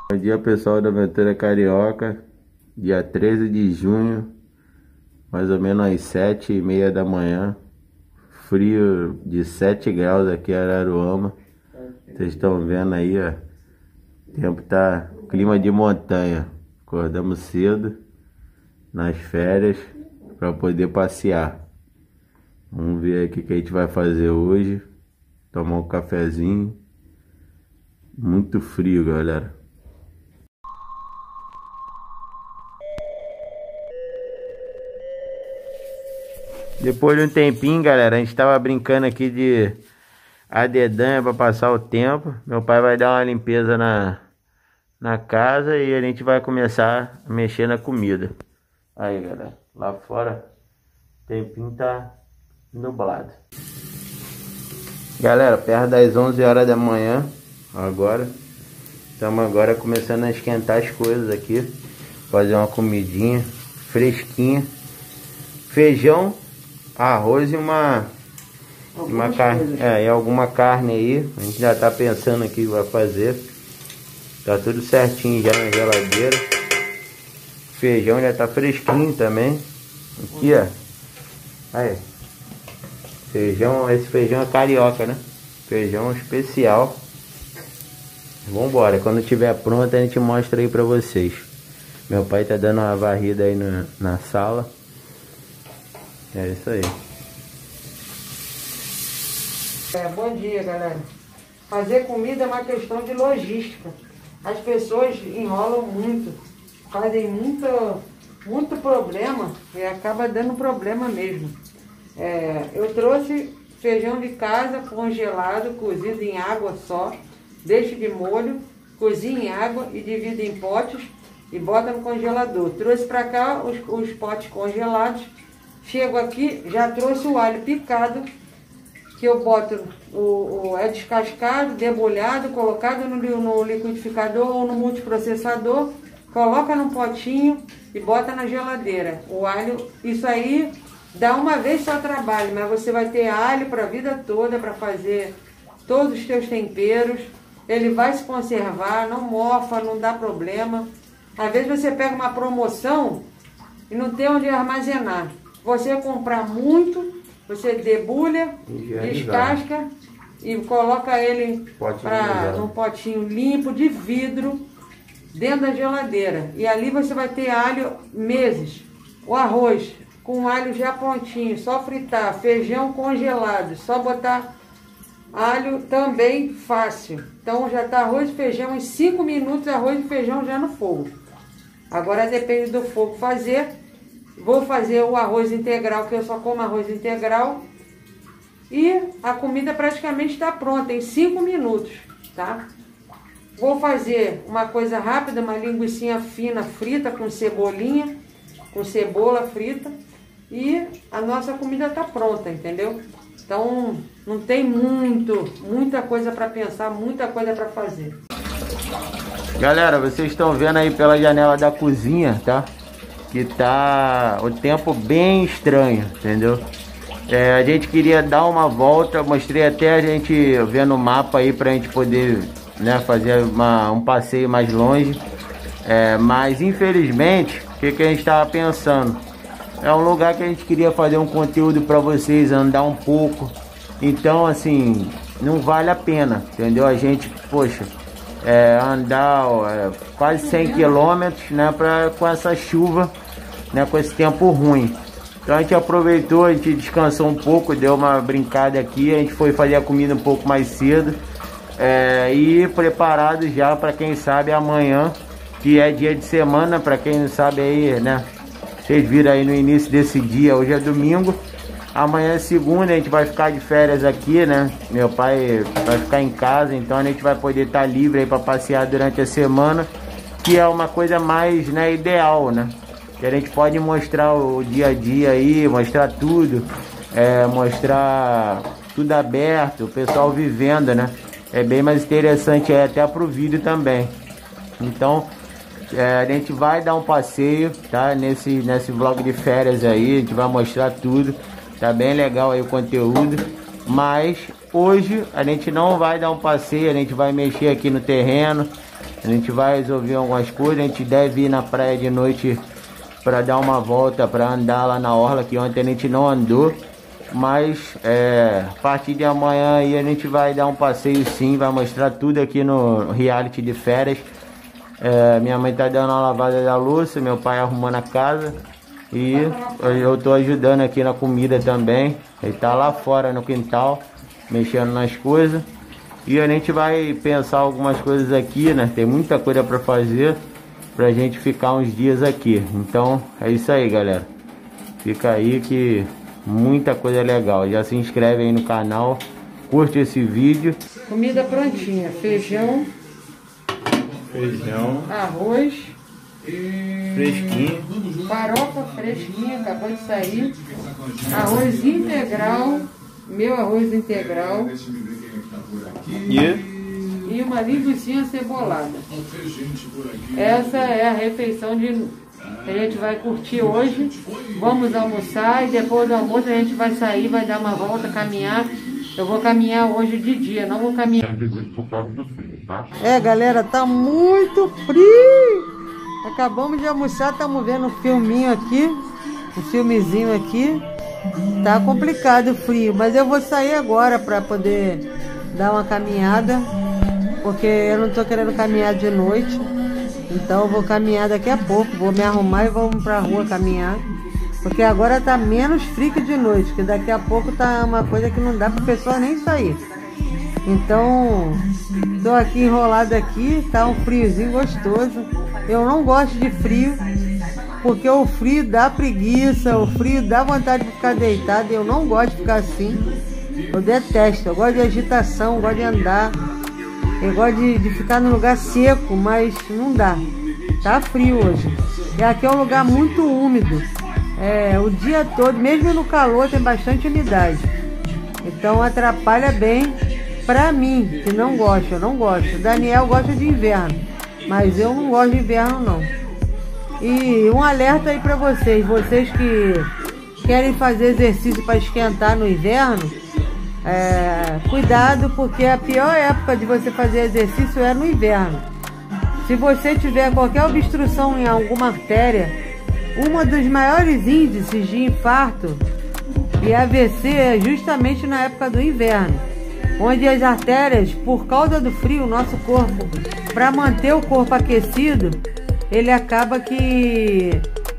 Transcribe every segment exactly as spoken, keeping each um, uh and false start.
Bom dia, pessoal da Aventura Carioca, dia treze de junho, mais ou menos às sete e meia da manhã, frio de sete graus aqui em Araruama. Vocês estão vendo aí, ó, o tempo tá clima de montanha. Acordamos cedo nas férias para poder passear. Vamos ver aí o que, que a gente vai fazer hoje. Tomar um cafezinho. Muito frio, galera. Depois de um tempinho, galera, a gente tava brincando aqui de adedanha para passar o tempo. Meu pai vai dar uma limpeza na, na casa e a gente vai começar a mexer na comida. Aí, galera, lá fora o tempinho tá nublado. Galera, perto das onze horas da manhã, agora, estamos agora começando a esquentar as coisas aqui. Fazer uma comidinha fresquinha. Feijão, arroz e uma, uma carne, é, e alguma carne aí. A gente já tá pensando aqui o que vai fazer. Tá tudo certinho já na geladeira. Feijão já tá fresquinho também. Aqui, ó. Aí. Feijão, esse feijão é carioca, né? Feijão especial. Vambora, quando tiver pronto a gente mostra aí pra vocês. Meu pai tá dando uma varrida aí no, na sala. É isso aí. É, bom dia, galera. Fazer comida é uma questão de logística. As pessoas enrolam muito, fazem muito, muito problema e acaba dando problema mesmo. É, eu trouxe feijão de casa congelado, cozido em água só, deixo de molho, cozinho em água e divido em potes e bota no congelador. Trouxe para cá os, os potes congelados. Chego aqui, já trouxe o alho picado, que eu boto, o, o, é descascado, debulhado, colocado no, no liquidificador ou no multiprocessador, coloca num potinho e bota na geladeira. O alho, isso aí dá uma vez só trabalho, mas você vai ter alho para a vida toda para fazer todos os seus temperos. Ele vai se conservar, não mofa, não dá problema. Às vezes você pega uma promoção e não tem onde armazenar. Você comprar muito, você debulha, descasca e coloca ele pra, num potinho limpo de vidro dentro da geladeira. E ali você vai ter alho meses. O arroz com alho já prontinho, só fritar. Feijão congelado, só botar alho também fácil. Então já tá arroz e feijão em cinco minutos, arroz e feijão já no fogo. Agora depende do fogo fazer. Vou fazer o arroz integral, que eu só como arroz integral. E a comida praticamente está pronta, em cinco minutos, tá? Vou fazer uma coisa rápida, uma linguicinha fina frita com cebolinha, com cebola frita. E a nossa comida está pronta, entendeu? Então não tem muito, muita coisa para pensar, muita coisa para fazer. Galera, vocês estão vendo aí pela janela da cozinha, tá? Que tá o tempo bem estranho, entendeu? É, a gente queria dar uma volta, mostrei até a gente vendo o mapa aí pra gente poder, né, fazer uma, um passeio mais longe. É, mas infelizmente, o que, que a gente tava pensando? É um lugar que a gente queria fazer um conteúdo pra vocês, andar um pouco. Então assim, não vale a pena, entendeu? A gente, poxa, é, andar é, quase cem quilômetros, né, pra, com essa chuva, né, com esse tempo ruim. Então a gente aproveitou, a gente descansou um pouco, deu uma brincada aqui, a gente foi fazer a comida um pouco mais cedo, é, e preparado já para quem sabe amanhã, que é dia de semana, para quem não sabe aí, né, vocês viram aí no início desse dia, hoje é domingo, amanhã é segunda, a gente vai ficar de férias aqui, né? Meu pai vai ficar em casa, então a gente vai poder estar livre aí para passear durante a semana, que é uma coisa mais, né, ideal, né? Que a gente pode mostrar o dia a dia aí, mostrar tudo, é, mostrar tudo aberto, o pessoal vivendo, né? É bem mais interessante é, até pro vídeo também. Então, é, a gente vai dar um passeio, tá? Nesse, nesse vlog de férias aí, a gente vai mostrar tudo. Tá bem legal aí o conteúdo. Mas hoje a gente não vai dar um passeio, a gente vai mexer aqui no terreno. A gente vai resolver algumas coisas, a gente deve ir na praia de noite para dar uma volta, para andar lá na orla, que ontem a gente não andou. Mas é, a partir de amanhã aí a gente vai dar um passeio sim, vai mostrar tudo aqui no reality de férias. É, minha mãe tá dando uma lavada da louça, meu pai arrumando a casa. E eu tô ajudando aqui na comida também. Ele tá lá fora no quintal, mexendo nas coisas. E a gente vai pensar algumas coisas aqui, né? Tem muita coisa pra fazer, pra gente ficar uns dias aqui. Então é isso aí, galera. Fica aí que muita coisa legal. Já se inscreve aí no canal, curte esse vídeo. Comida prontinha, feijão, Feijão, arroz, fresquinho, farofa fresquinha, acabou de sair, arroz integral, meu arroz integral e e uma linguiça cebolada. Essa é a refeição de que a gente vai curtir hoje. Vamos almoçar e depois do almoço a gente vai sair, vai dar uma volta, caminhar. Eu vou caminhar hoje de dia, não vou caminhar. É, galera, tá muito frio. Acabamos de almoçar, estamos vendo um filminho aqui, um filmezinho aqui. Tá complicado o frio, mas eu vou sair agora para poder dar uma caminhada, porque eu não tô querendo caminhar de noite. Então eu vou caminhar daqui a pouco, vou me arrumar e vamos pra rua caminhar. Porque agora tá menos frio que de noite, que daqui a pouco tá uma coisa que não dá pra pessoa nem sair. Então, tô aqui enrolado aqui, tá um friozinho gostoso. Eu não gosto de frio, porque o frio dá preguiça, o frio dá vontade de ficar deitado. Eu não gosto de ficar assim, eu detesto, eu gosto de agitação, eu gosto de andar. Eu gosto de, de ficar num lugar seco, mas não dá. Tá frio hoje. E aqui é um lugar muito úmido. É, o dia todo, mesmo no calor, tem bastante umidade. Então atrapalha bem pra mim, que não gosto. Eu não gosto. O Daniel gosta de inverno, mas eu não gosto de inverno, não. E um alerta aí pra vocês. Vocês que querem fazer exercício para esquentar no inverno, É, cuidado, porque a pior época de você fazer exercício é no inverno. Se você tiver qualquer obstrução em alguma artéria, um dos maiores índices de infarto e A V C é justamente na época do inverno, onde as artérias, por causa do frio, nosso corpo, para manter o corpo aquecido, ele acaba que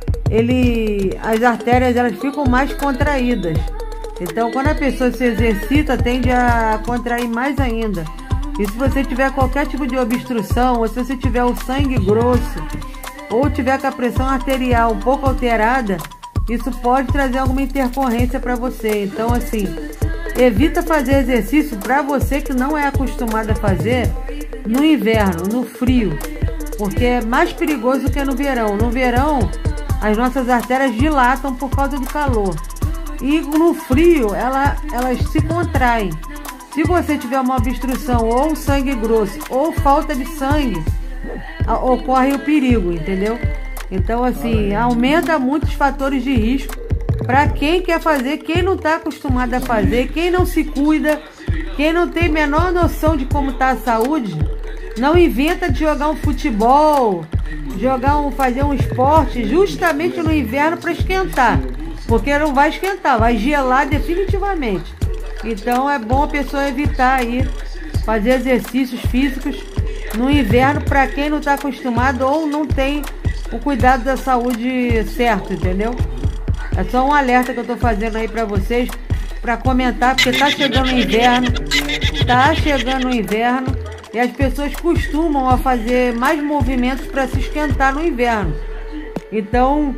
ele, as artérias elas ficam mais contraídas. Então, quando a pessoa se exercita, tende a contrair mais ainda. E se você tiver qualquer tipo de obstrução, ou se você tiver o sangue grosso, ou tiver com a pressão arterial um pouco alterada, isso pode trazer alguma intercorrência para você. Então, assim, evita fazer exercício para você que não é acostumado a fazer no inverno, no frio, porque é mais perigoso que no verão. No verão, as nossas artérias dilatam por causa do calor. E no frio, ela, elas se contraem. Se você tiver uma obstrução, ou sangue grosso, ou falta de sangue, ocorre o perigo, entendeu? Então, assim, aumenta muitos fatores de risco para quem quer fazer, quem não está acostumado a fazer, quem não se cuida, quem não tem a menor noção de como está a saúde, não inventa de jogar um futebol, jogar um, fazer um esporte justamente no inverno para esquentar. Porque não vai esquentar, vai gelar definitivamente. Então é bom a pessoa evitar aí fazer exercícios físicos no inverno para quem não está acostumado ou não tem o cuidado da saúde certo, entendeu? É só um alerta que eu estou fazendo aí para vocês, para comentar, porque tá chegando o inverno, tá chegando o inverno e as pessoas costumam a fazer mais movimentos para se esquentar no inverno. Então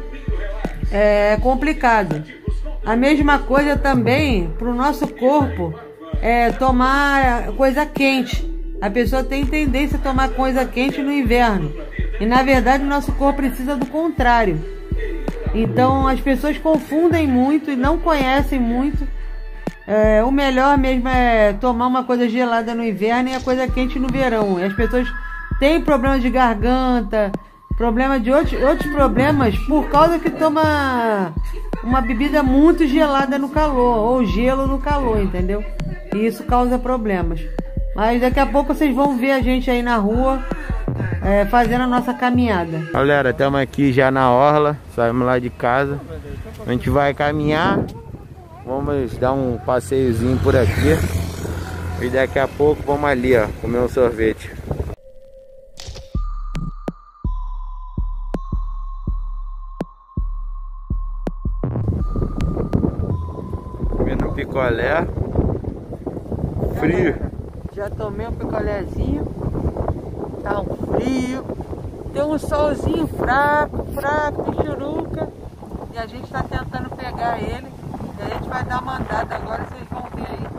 é complicado. A mesma coisa também para o nosso corpo, é tomar coisa quente. A pessoa tem tendência a tomar coisa quente no inverno. E na verdade o nosso corpo precisa do contrário. Então as pessoas confundem muito e não conhecem muito. É, o melhor mesmo é tomar uma coisa gelada no inverno e a coisa quente no verão. E as pessoas têm problemas de garganta, problema de outros, outros problemas por causa que toma uma bebida muito gelada no calor, ou gelo no calor, entendeu? E isso causa problemas. Mas daqui a pouco vocês vão ver a gente aí na rua é, fazendo a nossa caminhada. Galera, estamos aqui já na orla, saímos lá de casa. A gente vai caminhar, vamos dar um passeiozinho por aqui. E daqui a pouco vamos ali, ó, comer um sorvete. Comendo um picolé. Frio. Já tomei um picolézinho. Tá um frio. Tem um solzinho fraco, fraco, pichuruca. E a gente tá tentando pegar ele. E a gente vai dar uma andada agora, vocês vão ver aí.